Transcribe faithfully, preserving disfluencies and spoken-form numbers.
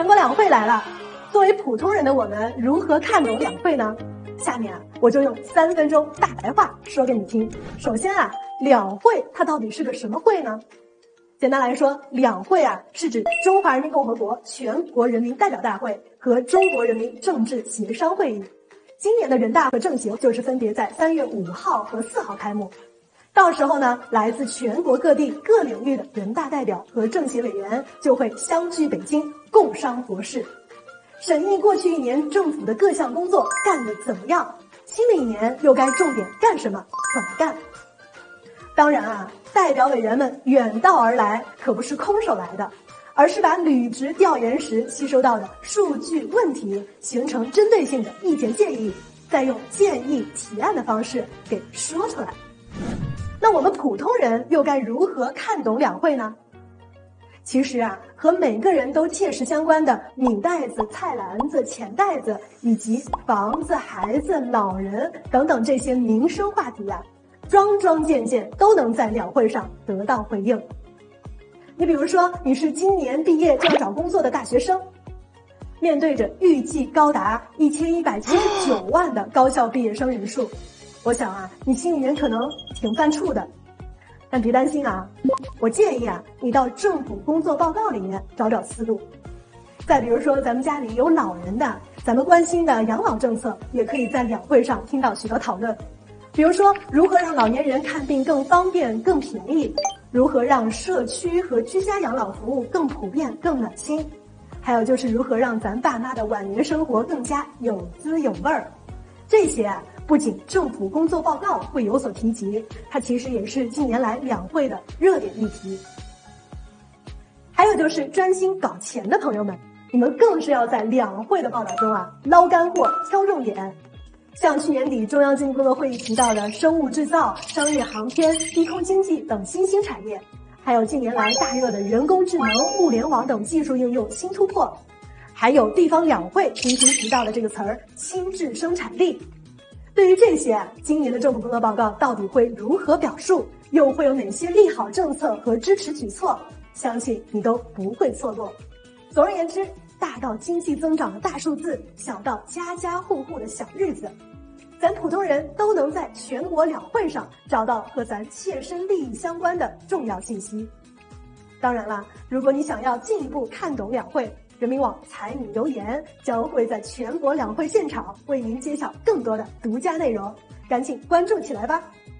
全国两会来了，作为普通人的我们如何看懂两会呢？下面啊，我就用三分钟大白话说给你听。首先啊，两会它到底是个什么会呢？简单来说，两会啊是指中华人民共和国全国人民代表大会和中国人民政治协商会议。今年的人大和政协就是分别在三月五号和四号开幕。到时候呢，来自全国各地各领域的人大代表和政协委员就会相聚北京，共商国事，审议过去一年政府的各项工作干得怎么样，新的一年又该重点干什么，怎么干。当然啊，代表委员们远道而来，可不是空手来的，而是把履职调研时吸收到的数据问题形成针对性的意见建议，再用建议提案的方式给说出来。那我们普通人又该如何看懂两会呢？其实啊，和每个人都切实相关的米袋子、菜篮子、钱袋子，以及房子、孩子、老人等等这些民生话题啊，桩桩件件都能在两会上得到回应。你比如说，你是今年毕业就要找工作的大学生，面对着预计高达一千一百七十九万的高校毕业生人数，我想啊，你心里面可能挺犯怵的。但别担心啊，我建议啊，你到政府工作报告里面找找思路。再比如说，咱们家里有老人的，咱们关心的养老政策，也可以在两会上听到许多讨论。比如说，如何让老年人看病更方便、更便宜？如何让社区和居家养老服务更普遍、更暖心？还有就是如何让咱爸妈的晚年生活更加有滋有味儿？这些啊，不仅政府工作报告会有所提及，它其实也是近年来两会的热点议题。还有就是专心搞钱的朋友们，你们更是要在两会的报道中啊捞干货、挑重点。像去年底中央经济工作会议提到的生物制造、商业航天、低空经济等新兴产业，还有近年来大热的人工智能、物联网等技术应用新突破，还有地方两会频频提到的这个词儿“轻质生产力”。对于这些，今年的政府工作报告到底会如何表述，又会有哪些利好政策和支持举措，相信你都不会错过。总而言之，大到经济增长的大数字，小到家家户户的小日子，咱普通人都能在全国两会上找到和咱切身利益相关的重要信息。当然啦，如果你想要进一步看懂两会，人民网财米油盐将会在全国两会现场为您揭晓更多的独家内容，赶紧关注起来吧。